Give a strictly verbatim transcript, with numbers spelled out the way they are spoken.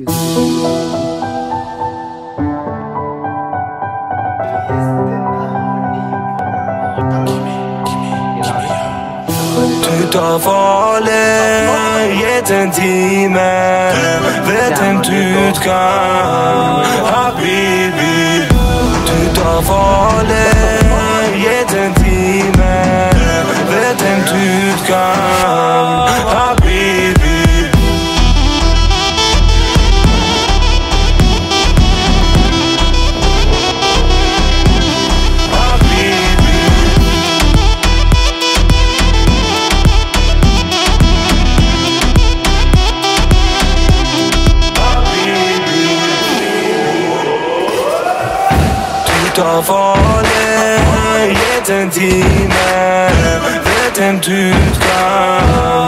Du tar farlig, gitt en time, vet en utgang, habibi. Du tar farlig, gitt en time, vet en utgang, habibi. Du tar farlig, gitt en time, vet en utgang.